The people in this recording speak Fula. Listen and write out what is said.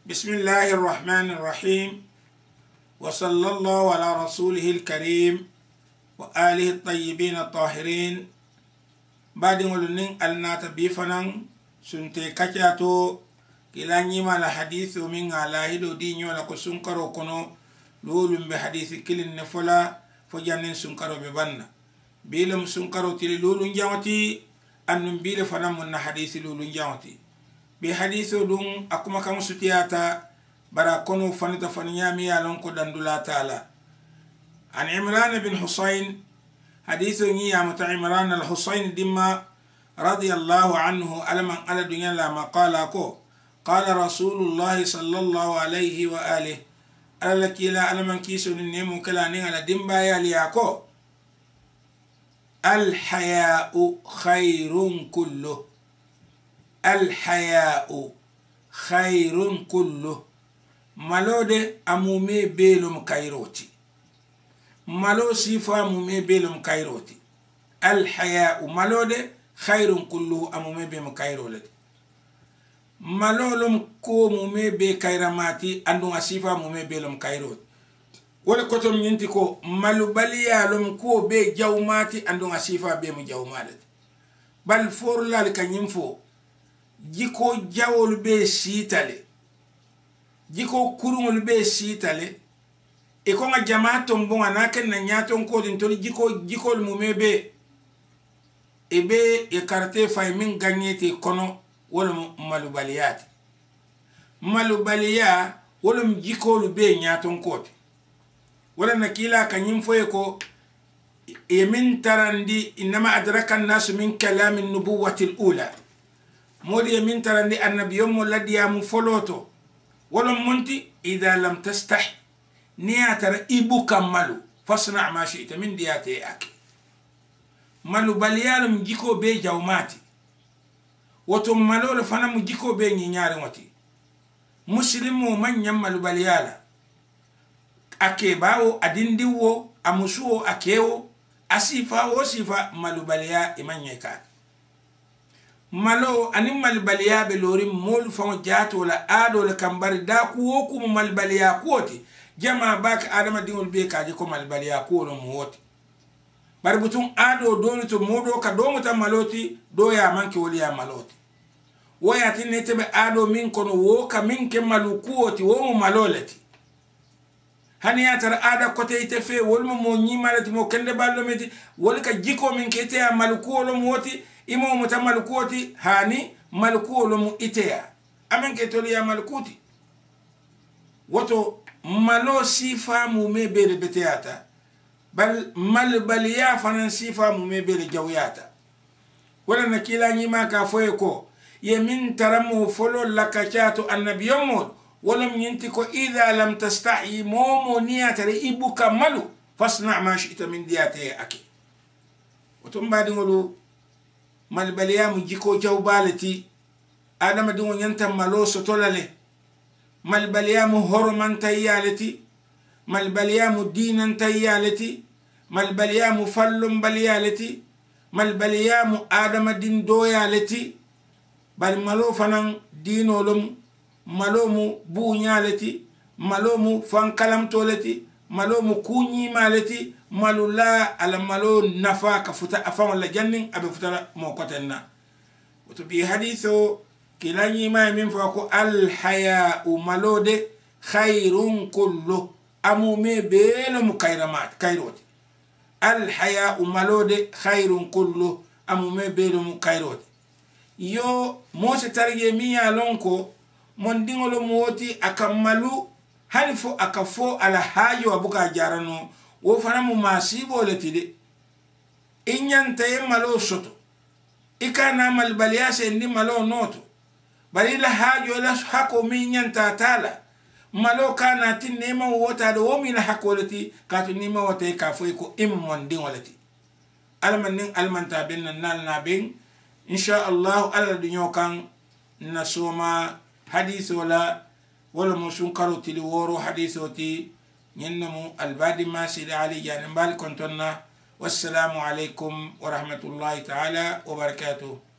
بسم الله الرحمن الرحيم وصلى الله على رسوله الكريم وآله الطيبين الطاهرين بعد ولنين النات بيفنان سنتي كاتياتو كلاني ما الحديث من على هدو دينيو لكو سنكرو كنو لولم بحديث كل النفلا فجانين سنكرو ببنا بيلم سنكرو تلي لولن جاوتي أنم بيل فنام من حديث لولن جاوتي بحديث دون أكما كم ستياتا برا كونو فنتا فنيامي يالونكو دندولا تعالى عن عمران بن حسين حديث نيامة عمران الحسين دما رضي الله عنه ألما على دنيا لما قال رسول الله صلى الله عليه وآله ألا كلا ألما كيسو نيمو كلانين على دمبا يالياكو الحياء خير كله الحياء خير كله مالود أمومي بيلم كايروتي مالو سيفا أمومي بيلم كايروتي الحياء مالود خير كله أمومي بيلم كايروتي مالولم كو أمومي بي كايراماتي أندو سيفا أمومي بيلم كايروتي ولا كتم ينتكو مالو باليا لم كو بي جاوماتي أندو سيفا بيم جاومالتي بل فور لالك ينفو jiko jawol be sitale jiko kurungol be sitale e ko nga jamato mbonga naken na nyato ko din to jiko mumebe e be e carte fay min gagnete kono wala malubaliyati malubaliya wala jiko be nyato ko wala nakila kanyim foye ko e min tarandi inma adraka an-nas min kalam an-nubuwati al-ula مودي من ترى النبي يوم الذي مفلوتو ولم منتي إذا لم تستح نياتر إبو كملو فاصنع ما شئت من دياتي أكي مالو باليالم جيكو بي جاوماتي وتم مالو لفنم جيكو بي نياري وتي مسلمو من يمالو باليالا أكي باو أدين ديو أمسو أكيو أسيفا وصيفا مالو باليا إمان يكاد malo anim malbaliya be lori mol fon jaato la ado le kambari da ku woku malbaliya koti jama bak adama dingol be kaji ko malbaliya ko no moti bar butun ado doni to modo ka do muta maloti do ya manke woli ya maloti waya tin netebe ado min kono wo ka min ke malukuoti wo mo maloleti hani ya tar ada kote ite fe wol mo nyimalati mo kende ballo meti wol ka jiko min kete ya malukuo lo moti imo mutamal koti hani malkulo mu itea amen ke toli ya malkuti woto malo sifa mu mebele beteata bal mal baliya fanan sifa mu mebele jawyata wala nakila nyima ka foye ko yemin taramu folo lakachato annabiyumud wala nyinti ko idha lam tastahi momo niyata ibuka malu fasna ma shi'ta min diyati aki woto mbadi ngolu malbaliya mu jiko jawbalati adama dungo nyanta malo sotolale malbaliya mu horman tayyalati malbaliya mu dinan tayyalati malbaliya mu fallum baliyalati malbaliya mu adama din doyalati bal malo fanan dinolom malo mu bunyalati malo mu fankalam tolati malo mu kunyi malati malula ala malo nafa ka futa afama la jannin abe futara mo kotenna wato bi hadithu kilani ma min fa ko al haya malode khairun kullu amu me belo mukairamat kairoti al haya malode khairun kullu amu me belo mukairoti yo mo se tarige mi ya lonko mon dingolo moti akamalu hanfo akafo ala hayo abuka jarano wo fana mu masibo letide inyanta ye malo soto ikana malbaliya se ndi malo noto bari la hajo la hako mi nyanta tala malo kana tin nema wota do mi la hako leti ka tin nema wota ka fo ko immon din walati almanin almanta bin nan na bin insha Allah ala dunyo kan nasoma hadithu wala musun karoti li woro hadithoti ينمو البادي ما سيد علي يعني بالكم والسلام عليكم ورحمة الله تعالى وبركاته.